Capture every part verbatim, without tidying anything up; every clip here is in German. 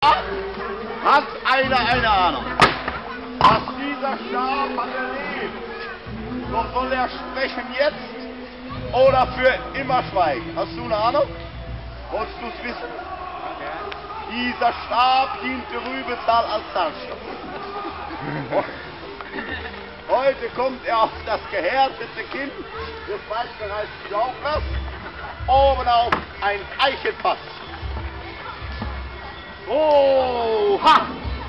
Hat einer eine Ahnung, was dieser Stab hat erlebt? So soll er sprechen jetzt oder für immer schweigen? Hast du eine Ahnung? Wolltest du es wissen? Dieser Stab diente Rübezahl als Zahnstocher. Heute kommt er auf das gehärtete Kinn des weitgereisten Gaukers, oben auf ein Eichenfass. Oh, ha!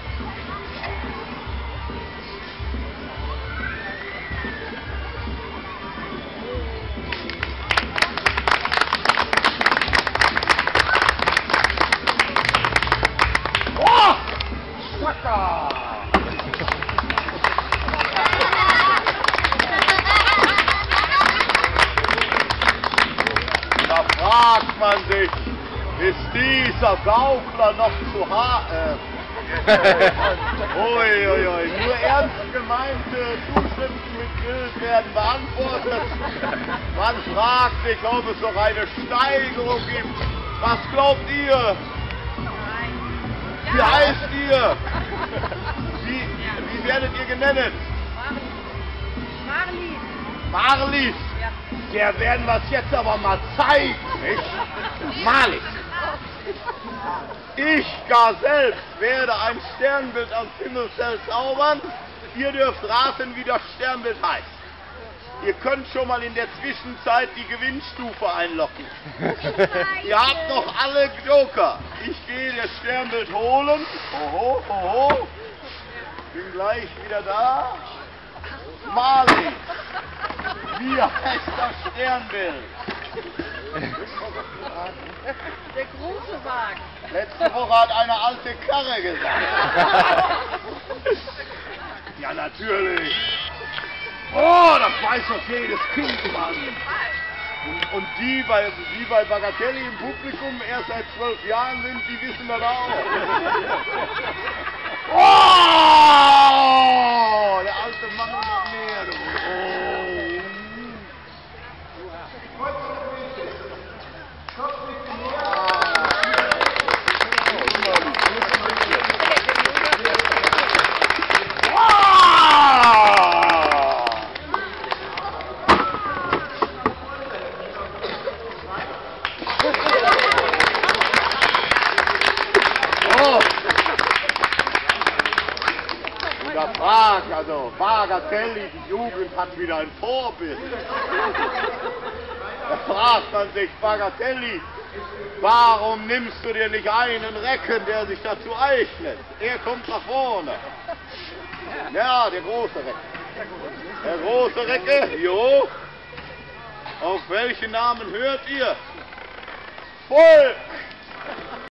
Oh! Schwacker! Da fragt man sich, ist dieser Gaukler noch zu hart? Äh, ui, ui, ui. Nur ernst gemeinte Zuschriften mit Bild werden beantwortet. Man fragt sich, ob es noch eine Steigerung gibt. Was glaubt ihr? Wie heißt ihr? Wie, wie werdet ihr genannt? Marlies. Marlies. Ja. Der werden wir es jetzt aber mal zeigen, nicht? Marlies. Ich gar selbst werde ein Sternbild am Himmelszelt zaubern. Ihr dürft raten, wie das Sternbild heißt. Ihr könnt schon mal in der Zwischenzeit die Gewinnstufe einloggen. Ihr habt noch alle Joker. Ich gehe das Sternbild holen. Oho, oho. Bin gleich wieder da. Marlies. Wie heißt das Sternbild? Der große Wagen. Letzte Woche hat eine alte Karre gesagt. Ja, natürlich. Oh, das weiß doch jedes Kind, Mann. Und, und die, bei, die bei Bagatelli im Publikum erst seit zwölf Jahren sind, die wissen das auch. Oh, der alte Mann und noch mehr. Du. Oh. Frag, also Bagatelli, die Jugend hat wieder ein Vorbild. Da fragt man sich, Bagatelli, warum nimmst du dir nicht einen Recken, der sich dazu eignet? Er kommt nach vorne. Ja, der große Recke. Der große Recke, jo. Auf welchen Namen hört ihr? Volk!